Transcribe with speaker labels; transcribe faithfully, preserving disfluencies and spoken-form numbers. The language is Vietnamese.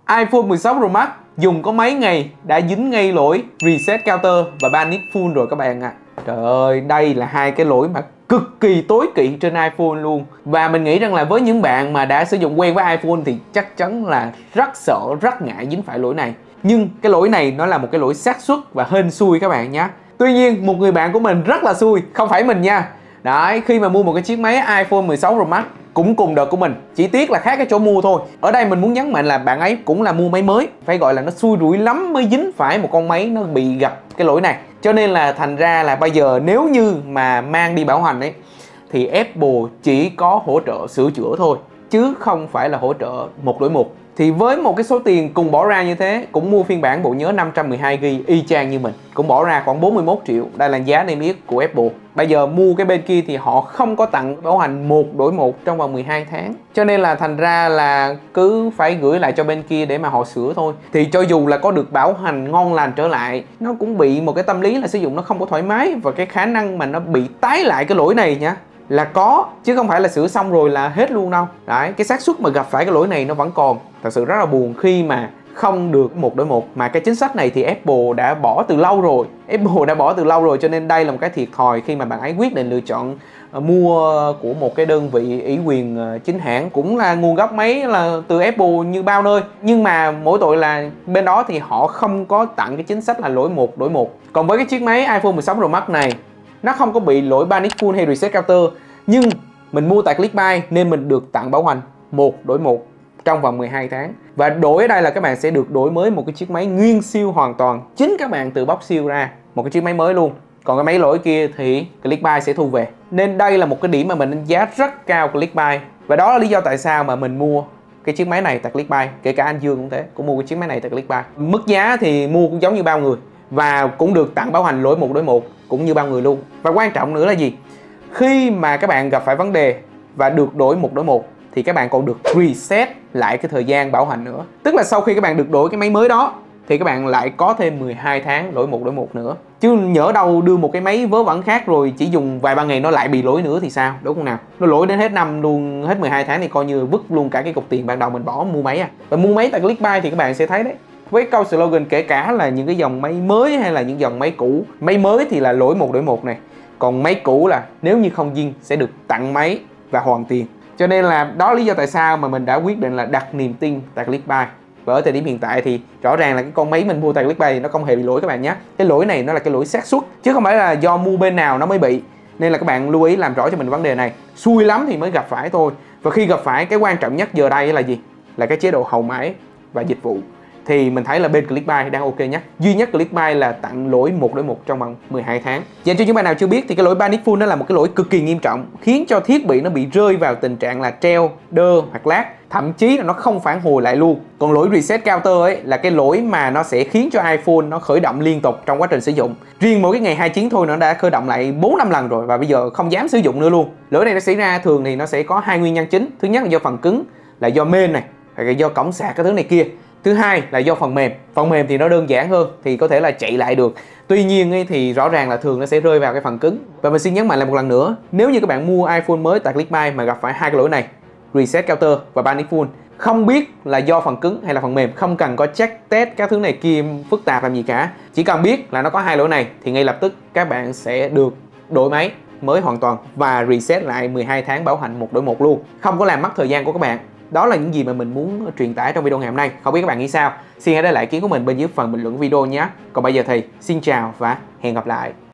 Speaker 1: iPhone mười sáu Pro Max dùng có mấy ngày đã dính ngay lỗi Reset Counter và Panic Full rồi các bạn ạ. À. Trời ơi, đây là hai cái lỗi mà cực kỳ tối kỵ trên iPhone luôn. Và mình nghĩ rằng là với những bạn mà đã sử dụng quen với iPhone thì chắc chắn là rất sợ, rất ngại dính phải lỗi này. Nhưng cái lỗi này nó là một cái lỗi xác suất và hên xui các bạn nhé. Tuy nhiên một người bạn của mình rất là xui, không phải mình nha. Đấy, khi mà mua một cái chiếc máy iPhone mười sáu Pro Max cũng cùng đợt của mình, chỉ tiếc là khác cái chỗ mua thôi. Ở đây mình muốn nhấn mạnh là bạn ấy cũng là mua máy mới, phải gọi là nó xui rủi lắm mới dính phải một con máy nó bị gặp cái lỗi này. Cho nên là thành ra là bây giờ nếu như mà mang đi bảo hành ấy thì Apple chỉ có hỗ trợ sửa chữa thôi, chứ không phải là hỗ trợ một đổi một. Thì với một cái số tiền cùng bỏ ra như thế, cũng mua phiên bản bộ nhớ năm trăm mười hai gi ga bai y chang như mình, cũng bỏ ra khoảng bốn mươi mốt triệu. Đây là giá niêm yết của Apple. Bây giờ mua cái bên kia thì họ không có tặng bảo hành một đổi một trong vòng mười hai tháng. Cho nên là thành ra là cứ phải gửi lại cho bên kia để mà họ sửa thôi. Thì cho dù là có được bảo hành ngon lành trở lại, nó cũng bị một cái tâm lý là sử dụng nó không có thoải mái. Và cái khả năng mà nó bị tái lại cái lỗi này nhá là có, chứ không phải là sửa xong rồi là hết luôn đâu. Đấy, cái xác suất mà gặp phải cái lỗi này nó vẫn còn. Thật sự rất là buồn khi mà không được một đổi một. Mà cái chính sách này thì Apple đã bỏ từ lâu rồi. Apple đã bỏ từ lâu rồi, cho nên đây là một cái thiệt thòi khi mà bạn ấy quyết định lựa chọn mua của một cái đơn vị ủy quyền chính hãng, cũng là nguồn gốc máy là từ Apple như bao nơi. Nhưng mà mỗi tội là bên đó thì họ không có tặng cái chính sách là lỗi một đổi một. Còn với cái chiếc máy iPhone mười sáu Pro Max này, nó không có bị lỗi Panic Full hay Reset Counter, nhưng mình mua tại Clickbuy nên mình được tặng bảo hành một đổi một trong vòng mười hai tháng. Và đổi ở đây là các bạn sẽ được đổi mới một cái chiếc máy nguyên siêu hoàn toàn, chính các bạn tự bóc siêu ra một cái chiếc máy mới luôn. Còn cái máy lỗi kia thì Clickbuy sẽ thu về. Nên đây là một cái điểm mà mình đánh giá rất cao Clickbuy. Và đó là lý do tại sao mà mình mua cái chiếc máy này tại Clickbuy. Kể cả anh Dương cũng thế, cũng mua cái chiếc máy này tại Clickbuy. Mức giá thì mua cũng giống như bao người, và cũng được tặng bảo hành lỗi một đổi một cũng như bao người luôn. Và quan trọng nữa là gì? Khi mà các bạn gặp phải vấn đề và được đổi một đổi một thì các bạn còn được reset lại cái thời gian bảo hành nữa. Tức là sau khi các bạn được đổi cái máy mới đó thì các bạn lại có thêm mười hai tháng đổi một đổi một nữa. Chứ nhỡ đâu đưa một cái máy vớ vẩn khác rồi chỉ dùng vài ba ngày nó lại bị lỗi nữa thì sao, đúng không nào? Nó lỗi đến hết năm luôn, hết mười hai tháng thì coi như vứt luôn cả cái cục tiền ban đầu mình bỏ mua máy à. Và mua máy tại Clickbuy thì các bạn sẽ thấy đấy, với câu slogan kể cả là những cái dòng máy mới hay là những dòng máy cũ. Máy mới thì là lỗi một đổi một này, còn máy cũ là nếu như không zin sẽ được tặng máy và hoàn tiền. Cho nên là đó là lý do tại sao mà mình đã quyết định là đặt niềm tin tại Clickbuy. Và ở thời điểm hiện tại thì rõ ràng là cái con máy mình mua tại Clickbuy nó không hề bị lỗi các bạn nhé. Cái lỗi này nó là cái lỗi xác suất, chứ không phải là do mua bên nào nó mới bị. Nên là các bạn lưu ý làm rõ cho mình vấn đề này. Xui lắm thì mới gặp phải thôi. Và khi gặp phải, cái quan trọng nhất giờ đây là gì? Là cái chế độ hậu mãi và dịch vụ. Thì mình thấy là bên Clickbuy đang ok nhất. Duy nhất Clickbuy là tặng lỗi một đổi một trong vòng mười hai tháng. Dành cho những bạn nào chưa biết thì cái lỗi Panic Full nó là một cái lỗi cực kỳ nghiêm trọng, khiến cho thiết bị nó bị rơi vào tình trạng là treo, đơ hoặc lag, thậm chí là nó không phản hồi lại luôn. Còn lỗi Reset Counter ấy là cái lỗi mà nó sẽ khiến cho iPhone nó khởi động liên tục trong quá trình sử dụng. Riêng mỗi cái ngày hai mươi chín thôi nó đã khởi động lại bốn năm lần rồi, và bây giờ không dám sử dụng nữa luôn. Lỗi này nó xảy ra thường thì nó sẽ có hai nguyên nhân chính. Thứ nhất là do phần cứng, là do main này, hoặc là do cổng sạc cái thứ này kia. Thứ hai là do phần mềm. Phần mềm thì nó đơn giản hơn, thì có thể là chạy lại được. Tuy nhiên ấy, thì rõ ràng là thường nó sẽ rơi vào cái phần cứng. Và mình xin nhấn mạnh lại một lần nữa, nếu như các bạn mua iPhone mới tại Clickbuy mà gặp phải hai cái lỗi này, Reset Counter và Panic Full, không biết là do phần cứng hay là phần mềm, không cần có check test các thứ này kia phức tạp làm gì cả. Chỉ cần biết là nó có hai lỗi này thì ngay lập tức các bạn sẽ được đổi máy mới hoàn toàn và reset lại mười hai tháng bảo hành một đổi một luôn, không có làm mất thời gian của các bạn. Đó là những gì mà mình muốn truyền tải trong video ngày hôm nay. Không biết các bạn nghĩ sao? Xin hãy để lại ý kiến của mình bên dưới phần bình luận video nhé. Còn bây giờ thì xin chào và hẹn gặp lại.